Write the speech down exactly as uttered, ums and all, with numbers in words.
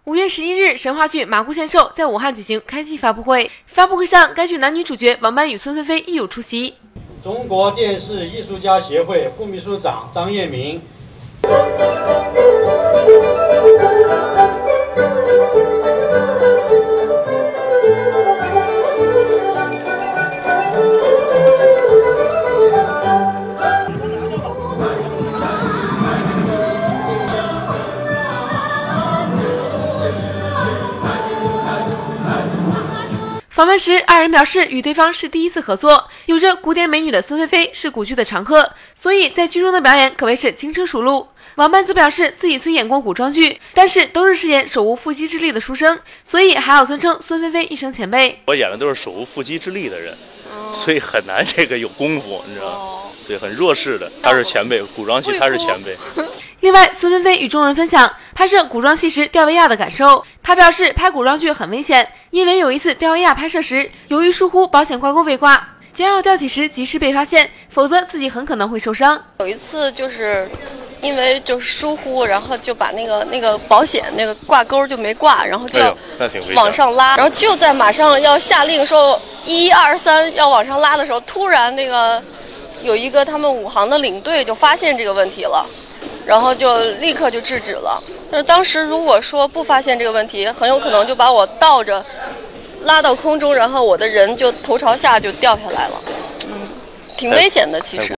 五月十一日，神话剧《麻姑献寿》在武汉举行开机发布会。发布会上，该剧男女主角王曼与孙菲菲亦有出席。 中国电视艺术家协会副秘书长张彦明。 访问时，二人表示与对方是第一次合作。有着古典美女的孙菲菲是古剧的常客，所以在剧中的表演可谓是轻车熟路。王曼则表示自己虽演过古装剧，但是都是饰演手无缚鸡之力的书生，所以还要尊称孙菲菲一声前辈。 我演的都是手无缚鸡之力的人，哦、所以很难这个有功夫，你知道吗？哦、对，很弱势的，他是前辈，古装剧他是前辈。 另外，孙菲菲与众人分享拍摄古装戏时吊威亚的感受。她表示，拍古装剧很危险，因为有一次吊威亚拍摄时，由于疏忽，保险挂钩未挂，将要吊起时及时被发现，否则自己很可能会受伤。 有一次就是因为就是疏忽，然后就把那个那个保险那个挂钩就没挂，然后就要往上拉，然后就在马上要下令的时候，一二三要往上拉的时候，突然那个有一个他们武行的领队就发现这个问题了。 然后就立刻就制止了。但是当时如果说不发现这个问题，很有可能就把我倒着拉到空中，然后我的人就头朝下就掉下来了。嗯，挺危险的，其实。